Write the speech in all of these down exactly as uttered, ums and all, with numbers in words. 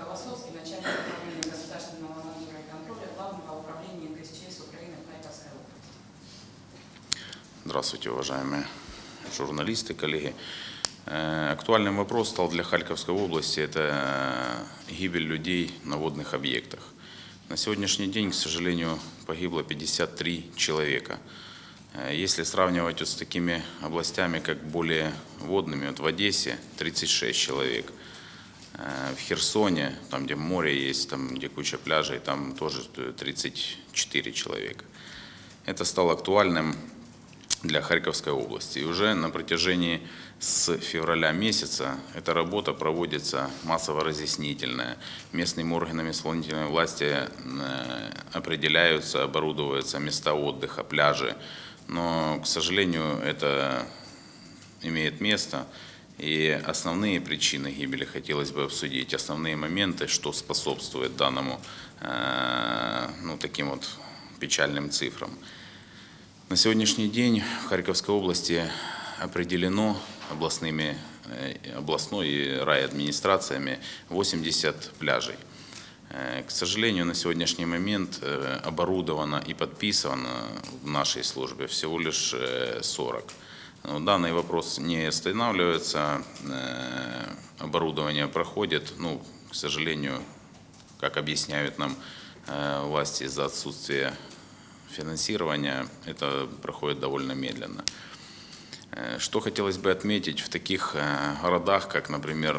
Колосовский, начальник управления государственного надзора и контроля Главного управления ГСЧС Украины в Харьковской области. Здравствуйте, уважаемые журналисты, коллеги. Актуальным вопрос стал для Харьковской области – это гибель людей на водных объектах. На сегодняшний день, к сожалению, погибло пятьдесят три человека. Если сравнивать вот с такими областями, как более водными, вот в Одессе тридцать шесть человек, в Херсоне, там где море есть, там где куча пляжей, там тоже тридцать четыре человека. Это стало актуальным для Харьковской области. И уже на протяжении с февраля месяца эта работа проводится массово-разъяснительная. Местными органами исполнительной власти определяются, оборудуются места отдыха, пляжи. Но, к сожалению, это имеет место. И основные причины гибели хотелось бы обсудить, основные моменты, что способствует данному, ну, таким вот печальным цифрам. На сегодняшний день в Харьковской области определено областными, областной и райадминистрациями восемьдесят пляжей. К сожалению, на сегодняшний момент оборудовано и подписано в нашей службе всего лишь сорок. Но данный вопрос не останавливается, оборудование проходит, ну, к сожалению, как объясняют нам власти, из-за отсутствия финансирования, это проходит довольно медленно. Что хотелось бы отметить в таких городах, как, например,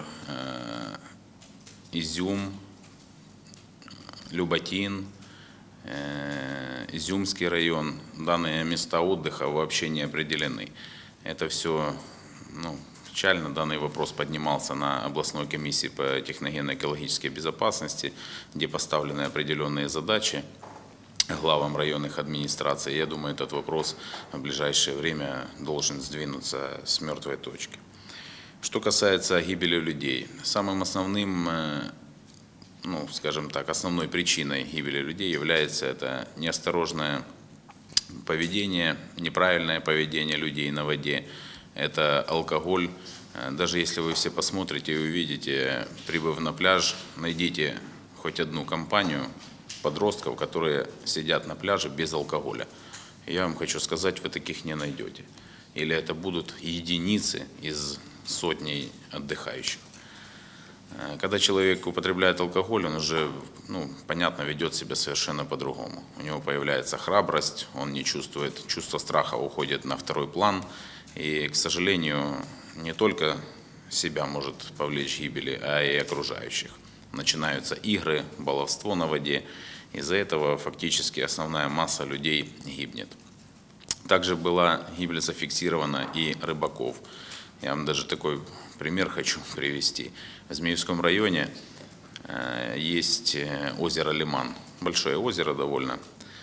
Изюм, Люботин, Изюмский район, данные места отдыха вообще не определены. Это все, ну, печально. Данный вопрос поднимался на областной комиссии по техногенно-экологической безопасности, где поставлены определенные задачи главам районных администраций. Я думаю, этот вопрос в ближайшее время должен сдвинуться с мертвой точки. Что касается гибели людей, самым основным, ну, скажем так, основной причиной гибели людей является это неосторожное поведение, неправильное поведение людей на воде. Это алкоголь. Даже если вы все посмотрите и увидите, прибыв на пляж, найдите хоть одну компанию подростков, которые сидят на пляже без алкоголя. Я вам хочу сказать, вы таких не найдете. Или это будут единицы из сотней отдыхающих. Когда человек употребляет алкоголь, он уже, ну, понятно, ведет себя совершенно по-другому. У него появляется храбрость, он не чувствует, чувство страха уходит на второй план. И, к сожалению, не только себя может повлечь гибели, а и окружающих. Начинаются игры, баловство на воде. Из-за этого фактически основная масса людей гибнет. Также была гибель зафиксирована и рыбаков. Я вам даже такой пример хочу привести. В Змеевском районе есть озеро Лиман, большое озеро довольно.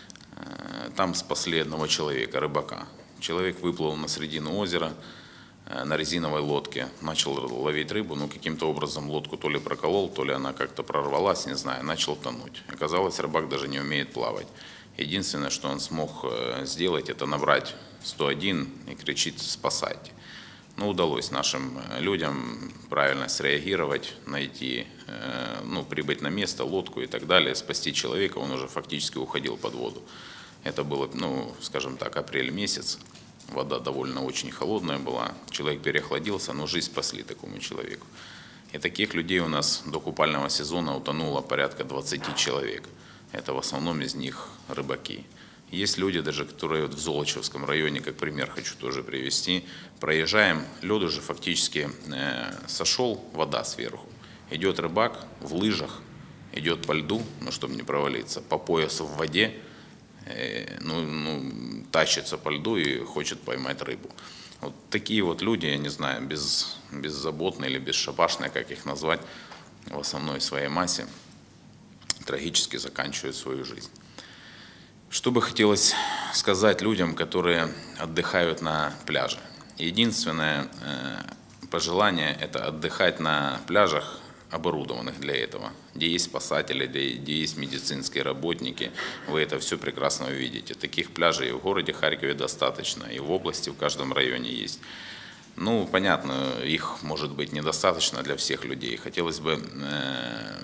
Там спасли одного человека, рыбака. Человек выплыл на середину озера на резиновой лодке, начал ловить рыбу, но каким-то образом лодку то ли проколол, то ли она как-то прорвалась, не знаю, начал тонуть. Оказалось, рыбак даже не умеет плавать. Единственное, что он смог сделать, это набрать сто один и кричит «спасайте». Но удалось нашим людям правильно среагировать, найти, ну, прибыть на место, лодку и так далее, спасти человека, он уже фактически уходил под воду. Это было, ну, скажем так, апрель месяц. Вода довольно очень холодная была, человек переохладился, но жизнь спасли такому человеку. И таких людей у нас до купального сезона утонуло порядка двадцати человек. Это в основном из них рыбаки. Есть люди даже, которые вот в Золочевском районе, как пример хочу тоже привести, проезжаем, лед уже фактически э, сошел, вода сверху. Идет рыбак в лыжах, идет по льду, ну, чтобы не провалиться, по поясу в воде, Ну, ну, тащится по льду и хочет поймать рыбу. Вот такие вот люди, я не знаю, без, беззаботные или бесшабашные, как их назвать, в основной своей массе, трагически заканчивают свою жизнь. Что бы хотелось сказать людям, которые отдыхают на пляже? Единственное пожелание – это отдыхать на пляжах, оборудованных для этого, где есть спасатели, где есть медицинские работники. Вы это все прекрасно увидите. Таких пляжей и в городе Харькове достаточно, и в области, в каждом районе есть. Ну, понятно, их может быть недостаточно для всех людей. Хотелось бы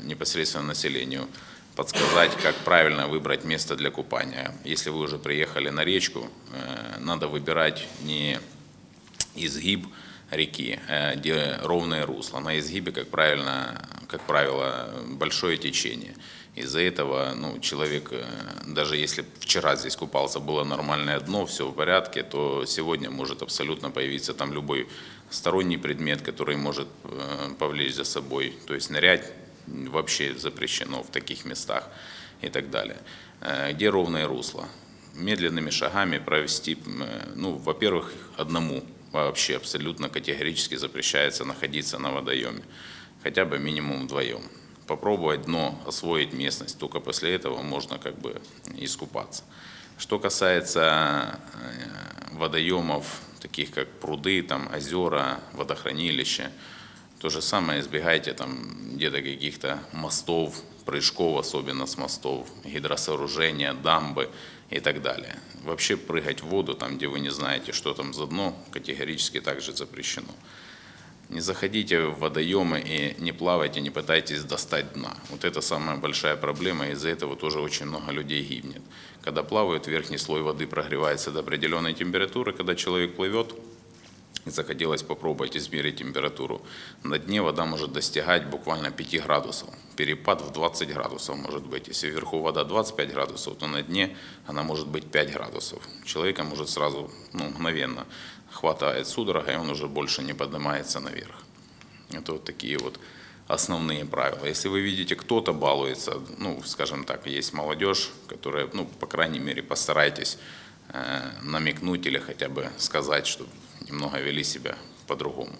непосредственно населению подсказать, как правильно выбрать место для купания. Если вы уже приехали на речку, надо выбирать не изгиб реки, где ровное русло. На изгибе, как правильно, как правило, большое течение. Из-за этого ну, человек, даже если вчера здесь купался, было нормальное дно, все в порядке, то сегодня может абсолютно появиться там любой сторонний предмет, который может повлечь за собой. То есть нырять вообще запрещено в таких местах и так далее. Где ровное русло? Медленными шагами провести, ну, во-первых, одному вообще абсолютно категорически запрещается находиться на водоеме, хотя бы минимум вдвоем. Попробовать дно, освоить местность, только после этого можно как бы искупаться. Что касается водоемов, таких как пруды, там, озера, водохранилища, то же самое избегайте там где-то каких-то мостов, прыжков, особенно с мостов, гидросооружения, дамбы и так далее. Вообще прыгать в воду, там, где вы не знаете, что там за дно, категорически также запрещено. Не заходите в водоемы и не плавайте, не пытайтесь достать дна. Вот это самая большая проблема, из-за этого тоже очень много людей гибнет. Когда плавают, верхний слой воды прогревается до определенной температуры, когда человек плывет, захотелось попробовать измерить температуру. На дне вода может достигать буквально пяти градусов. Перепад в двадцать градусов может быть. Если вверху вода двадцать пять градусов, то на дне она может быть пять градусов. Человека может сразу, ну, мгновенно хватает судорога, и он уже больше не поднимается наверх. Это вот такие вот основные правила. Если вы видите, кто-то балуется, ну, скажем так, есть молодежь, которая, ну, по крайней мере, постарайтесь э, намекнуть или хотя бы сказать, чтобы немного вели себя по-другому.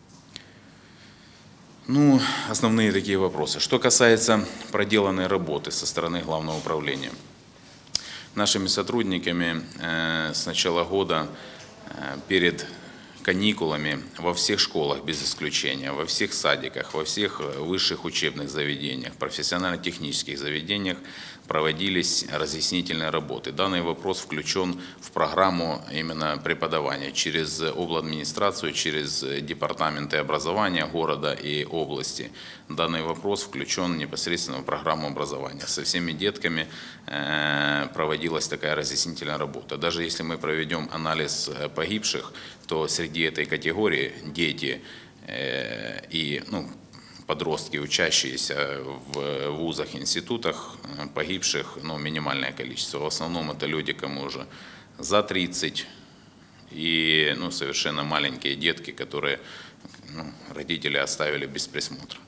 Ну, основные такие вопросы. Что касается проделанной работы со стороны Главного управления. Нашими сотрудниками э, с начала года э, перед каникулами во всех школах без исключения, во всех садиках, во всех высших учебных заведениях, профессионально-технических заведениях проводились разъяснительные работы. Данный вопрос включен в программу именно преподавания через обладминистрацию, через департаменты образования города и области. Данный вопрос включен непосредственно в программу образования. Со всеми детками проводилась такая разъяснительная работа. Даже если мы проведем анализ погибших, то среди этой категории дети и, ну, подростки, учащиеся в вузах, институтах, погибших, ну, минимальное количество. В основном это люди, кому уже за тридцать, и, ну, совершенно маленькие детки, которые, ну, родители оставили без присмотра.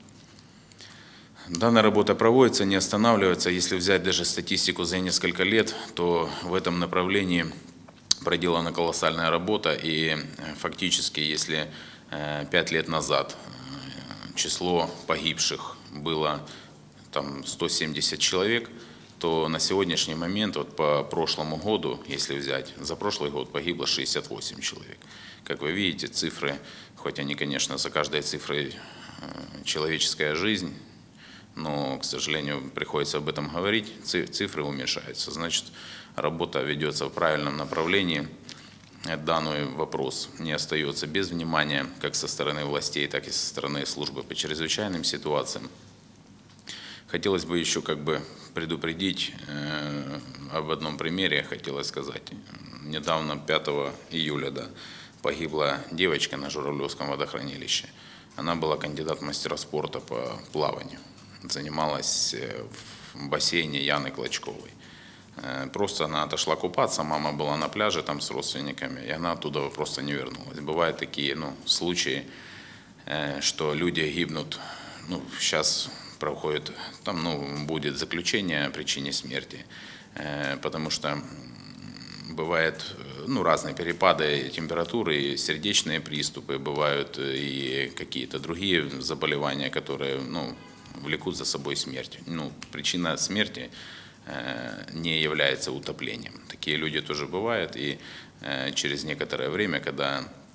Данная работа проводится, не останавливается. Если взять даже статистику за несколько лет, то в этом направлении проделана колоссальная работа, и фактически, если пять лет назад число погибших было там сто семьдесят человек, то на сегодняшний момент, вот по прошлому году, если взять, за прошлый год погибло шестьдесят восемь человек. Как вы видите, цифры, хоть они, конечно, за каждой цифрой человеческая жизнь, но, к сожалению, приходится об этом говорить, цифры уменьшаются. Значит, работа ведется в правильном направлении. Данный вопрос не остается без внимания как со стороны властей, так и со стороны службы по чрезвычайным ситуациям. Хотелось бы еще как бы предупредить э, об одном примере, хотелось сказать. Недавно, пятого июля, да, погибла девочка на Журавлевском водохранилище. Она была кандидат в мастера спорта по плаванию. Занималась в бассейне Яны Клочковой. Просто она отошла купаться, мама была на пляже там с родственниками, и она оттуда просто не вернулась. Бывают такие, ну, случаи, что люди гибнут, ну, сейчас проходит, там, ну, будет заключение о причине смерти, потому что бывают, ну, разные перепады температуры, и сердечные приступы, бывают и какие-то другие заболевания, которые, ну, влекут за собой смерть. Ну, причина смерти не является утоплением. Такие люди тоже бывают, и через некоторое время, когда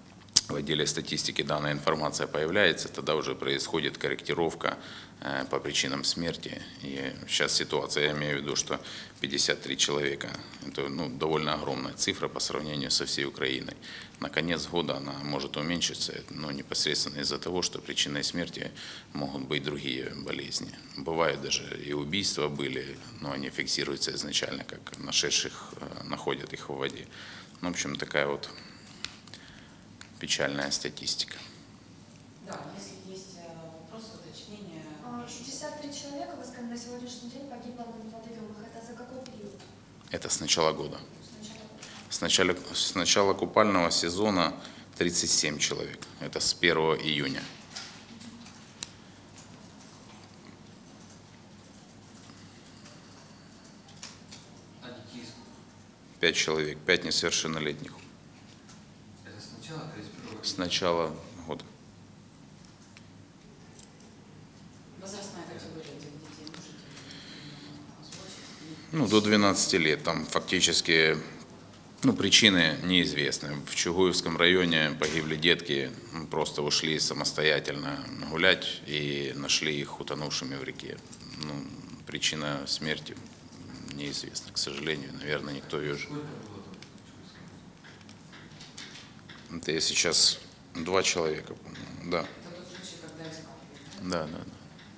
в отделе статистики данная информация появляется, тогда уже происходит корректировка по причинам смерти. И сейчас ситуация, я имею в виду, что пятьдесят три человека, это ну, довольно огромная цифра по сравнению со всей Украиной. На конец года она может уменьшиться, но непосредственно из-за того, что причиной смерти могут быть другие болезни. Бывают даже и убийства были, но они фиксируются изначально, как нашедших находят их в воде. Ну, в общем, такая вот печальная статистика. Да, если есть вопросы, уточнения. шестьдесят три человека, вы сказали, на сегодняшний день погибло в водоемах. Это за какой период? Это с начала года. С начала года. С начала, с начала купального сезона тридцать семь человек. Это с первого июня. А детей сколько? Пять человек, пять несовершеннолетних. Это с начала тридцать первого? С начала года. Возрастная категория этих детей можете озвучить? Ну, до двенадцати лет. Там фактически ну, причины неизвестны. В Чугуевском районе погибли детки, просто ушли самостоятельно гулять и нашли их утонувшими в реке. Ну, причина смерти неизвестна, к сожалению. Наверное, никто ее... Сколько было там в Чугуевском? Это я сейчас два человека, по-моему, да. Это тот случай, когда искали. Да, да, да.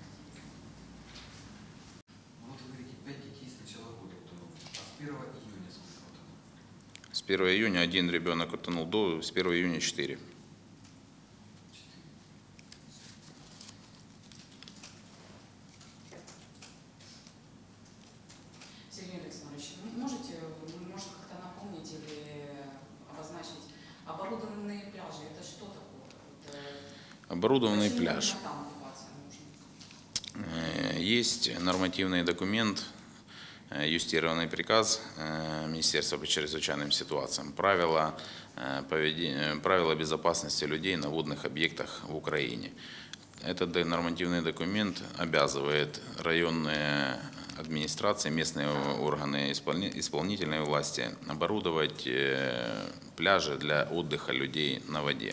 Ну, вот вы говорите, пять детей с начала года утонуло. А с первого июня сколько утонуло? С первого июня один ребенок утонул, до, с первого июня четыре. Четыре. Сергей Александрович, можете, может, как-то напомнить или обозначить оборудованные пляжи? Это что такое? Это Оборудованный почему пляж. именно там купаться нужно? Э, Есть нормативный документ, э, юстированный приказ э, Министерства по чрезвычайным ситуациям, правила, э, поведения, правила безопасности людей на водных объектах в Украине. Этот д- нормативный документ обязывает районные администрации, местные органы исполни- исполнительной власти оборудовать э, пляжи для отдыха людей на воде.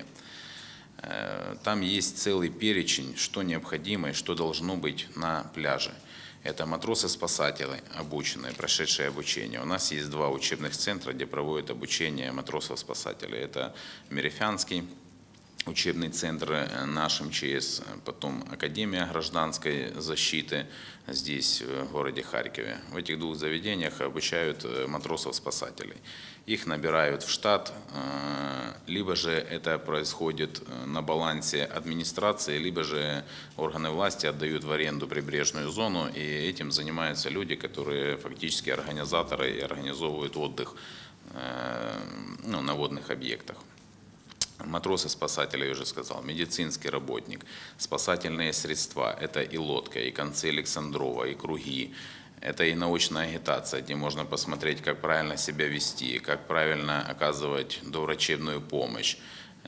Э, Там есть целый перечень, что необходимо и что должно быть на пляже. Это матросы-спасатели, обученные, прошедшие обучение. У нас есть два учебных центра, где проводят обучение матросов-спасателей. Это Мерефянский учебный центр, наш эм че эс, потом Академия гражданской защиты здесь, в городе Харькове. В этих двух заведениях обучают матросов-спасателей. Их набирают в штат, либо же это происходит на балансе администрации, либо же органы власти отдают в аренду прибрежную зону, и этим занимаются люди, которые фактически организаторы и организовывают отдых ну, на водных объектах. Матросы-спасатели, я уже сказал, медицинский работник, спасательные средства, это и лодка, и концы Александрова, и круги, это и научная агитация, где можно посмотреть, как правильно себя вести, как правильно оказывать доврачебную помощь.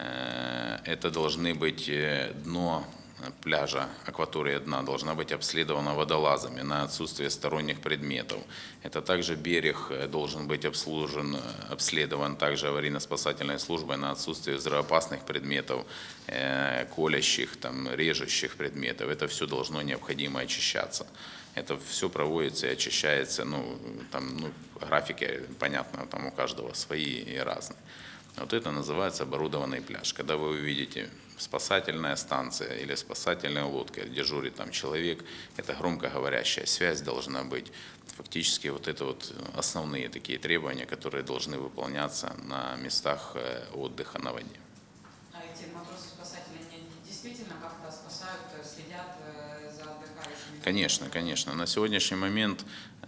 Это должны быть дно пляжа, акватория дна должна быть обследована водолазами на отсутствие сторонних предметов. Это также берег должен быть обслужен, обследован также аварийно-спасательной службой на отсутствие взрывоопасных предметов, колящих, там, режущих предметов. Это все должно необходимо очищаться. Это все проводится и очищается, ну, там, ну, графики, понятно, там у каждого свои и разные. Вот это называется оборудованный пляж. Когда вы увидите спасательная станция или спасательная лодка, дежурит там человек, это громкоговорящая связь должна быть. Фактически вот это вот основные такие требования, которые должны выполняться на местах отдыха на воде. А эти матросы-спасатели они действительно как-то спасают, следят за отдыхающими? Конечно, конечно. На сегодняшний момент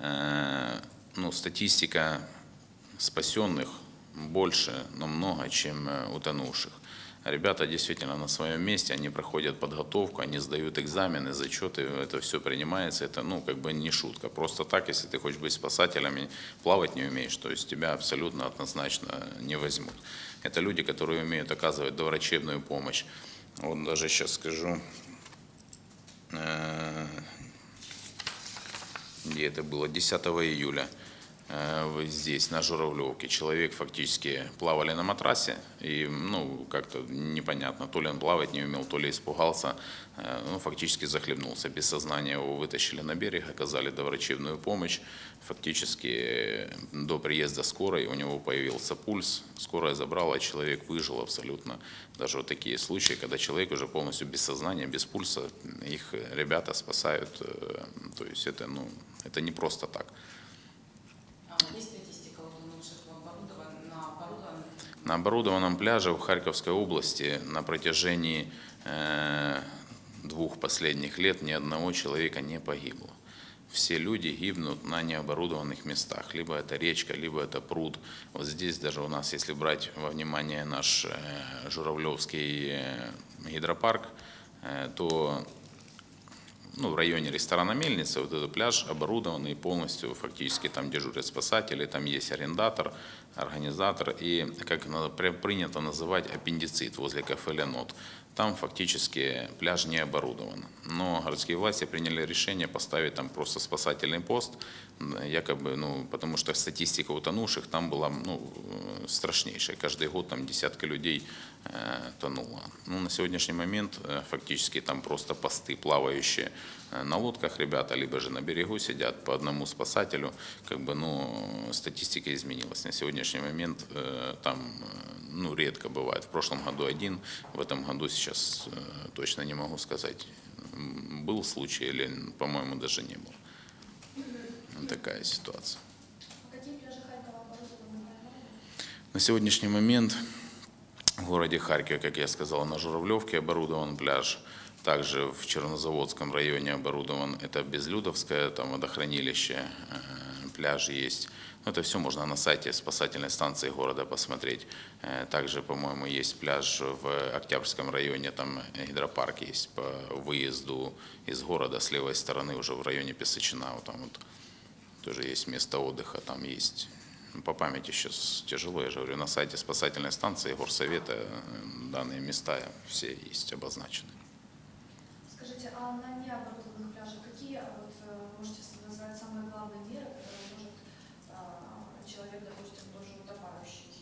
ну, статистика спасенных больше намного, чем утонувших. Ребята действительно на своем месте, они проходят подготовку, они сдают экзамены, зачеты, это все принимается, это ну как бы не шутка. Просто так, если ты хочешь быть спасателем, плавать не умеешь, то есть тебя абсолютно однозначно не возьмут. Это люди, которые умеют оказывать доврачебную помощь. Вот даже сейчас скажу, где это было, десятого июля. э, здесь, на Журавлевке, человек фактически плавали на матрасе, и, ну, как-то непонятно, то ли он плавать не умел, то ли испугался, э, ну, фактически захлебнулся. Без сознания его вытащили на берег, оказали доврачебную помощь. Фактически до приезда скорой у него появился пульс, скорая забрала, человек выжил абсолютно. Даже вот такие случаи, когда человек уже полностью без сознания, без пульса, их ребята спасают, э, то есть это, ну, это не просто так. А есть статистика утонувших в оборудован- на оборудованном? На оборудованном пляже в Харьковской области на протяжении э, двух последних лет ни одного человека не погибло. Все люди гибнут на необорудованных местах. Либо это речка, либо это пруд. Вот здесь даже у нас, если брать во внимание наш э, Журавлевский э, гидропарк, э, то ну, в районе ресторана «Мельница» вот этот пляж оборудованный полностью, фактически там дежурят спасатели, там есть арендатор, организатор и, как принято называть, аппендицит возле кафе «Ленот». Там фактически пляж не оборудован. Но городские власти приняли решение поставить там просто спасательный пост, якобы, ну, потому что статистика утонувших там была, ну, страшнейшая. Каждый год там десятки людей э, тонуло. Ну, на сегодняшний момент э, фактически там просто посты плавающие на лодках ребята, либо же на берегу сидят по одному спасателю. Как бы, ну, статистика изменилась. На сегодняшний момент э, там ну, редко бывает. В прошлом году один, в этом году сейчас э, точно не могу сказать, был случай или, по-моему, даже не было. Такая ситуация. А какие пляжи Харькова оборудованы? На сегодняшний момент в городе Харькове, как я сказал, на Журавлевке оборудован пляж. Также в Чернозаводском районе оборудован, это Безлюдовское, там водохранилище, пляж есть. Это все можно на сайте спасательной станции города посмотреть. Также, по-моему, есть пляж в Октябрьском районе, там гидропарк есть по выезду из города с левой стороны, уже в районе Песочина. Вот там вот тоже есть место отдыха, там есть. По памяти сейчас тяжело, я же говорю, на сайте спасательной станции горсовета данные места все есть обозначены. Скажите, а на необорудованных пляжах какие, вот, можете назвать самые главные меры, которые может а, человек, допустим, тоже утопающий?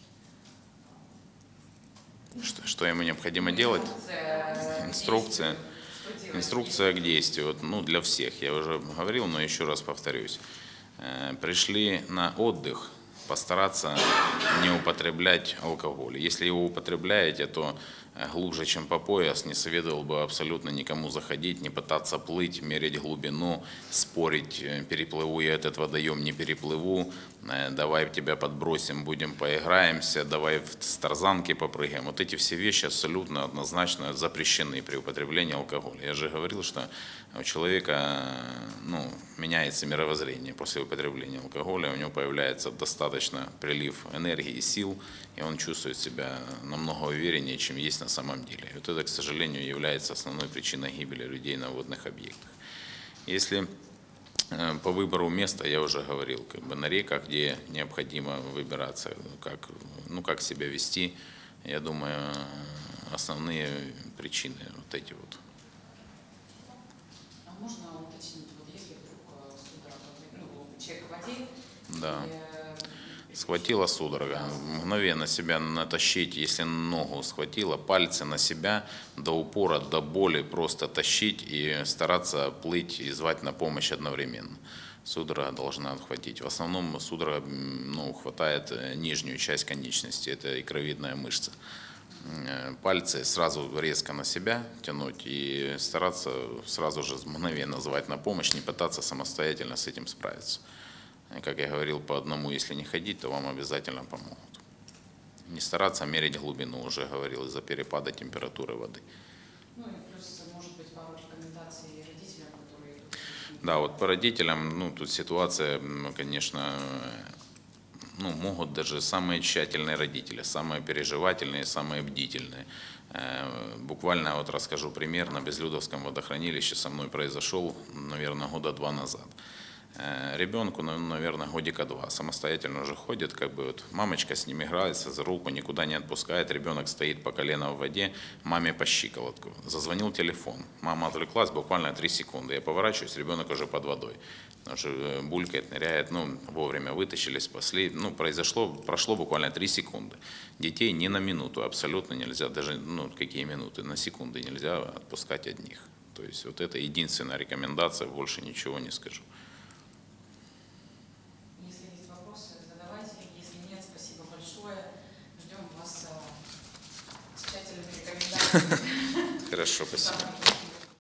Что, что ему необходимо делать? Инструкция. Инструкция. Что делать? Инструкция к действию. Вот, ну, для всех. Я уже говорил, но еще раз повторюсь. Э, пришли на отдых, постараться не употреблять алкоголь. Если его употребляете, то глубже, чем по пояс, не советовал бы абсолютно никому заходить, не пытаться плыть, мерить глубину, спорить, переплыву я этот водоем, не переплыву, давай тебя подбросим, будем поиграемся, давай с тарзанки попрыгаем. Вот эти все вещи абсолютно однозначно запрещены при употреблении алкоголя. Я же говорил, что у человека ну, меняется мировоззрение после употребления алкоголя, у него появляется достаточно прилив энергии и сил, и он чувствует себя намного увереннее, чем есть на самом деле. И вот это, к сожалению, является основной причиной гибели людей на водных объектах. Если по выбору места, я уже говорил, как бы на реках, где необходимо выбираться, как, ну, как себя вести, я думаю, основные причины вот эти вот. А можно уточнить, вот если вдруг судорога, ну, человек в воде, Да. и, Схватила судорога, мгновенно себя натащить, если ногу схватила, пальцы на себя до упора, до боли просто тащить и стараться плыть и звать на помощь одновременно. Судорога должна отхватить. В основном судорога ну, хватает нижнюю часть конечности, это икровидная мышца. Пальцы сразу резко на себя тянуть и стараться сразу же мгновенно звать на помощь, не пытаться самостоятельно с этим справиться. Как я говорил, по одному, если не ходить, то вам обязательно помогут. Не стараться мерить глубину, уже говорил, из-за перепада температуры воды. ну и плюс, может быть, пару рекомендаций родителям, которые... Да, вот по родителям, ну, тут ситуация, конечно, ну, могут даже самые тщательные родители, самые переживательные, самые бдительные. Буквально вот расскажу пример, на Безлюдовском водохранилище со мной произошел, наверное, года два назад. Э, Ребенку, ну, наверное, годика два, самостоятельно уже ходит, как бы вот мамочка с ним играется за руку, никуда не отпускает, ребенок стоит по колено в воде, маме по щиколотку. Зазвонил телефон, мама отвлеклась буквально три секунды, я поворачиваюсь, ребенок уже под водой. Потому что булькает, ныряет, ну, вовремя вытащили, спасли. Ну, произошло, прошло буквально три секунды. Детей ни на минуту абсолютно нельзя, даже, ну, какие минуты, на секунды нельзя отпускать одних. То есть вот это единственная рекомендация, больше ничего не скажу. Если есть вопросы, задавайте. Если нет, спасибо большое. Ждем вас а, с тщательными рекомендациями. Хорошо, спасибо. Завтра.